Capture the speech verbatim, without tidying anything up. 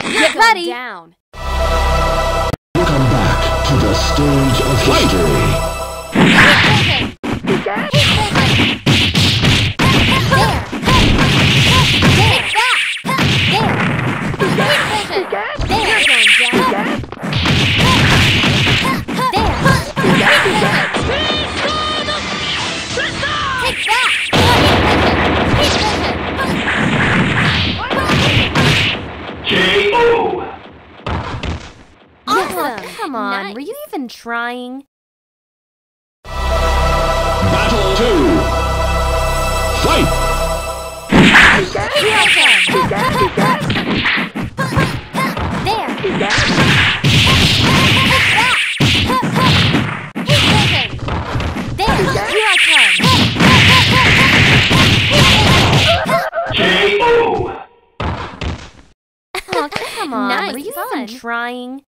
Get ready! Down. Welcome back to the stage of history. There! There! There! K O. Awesome! Come on, nice. Were you even trying? Battle two. Fight! K O. Oh, come on, nice. Were you Fun. even trying?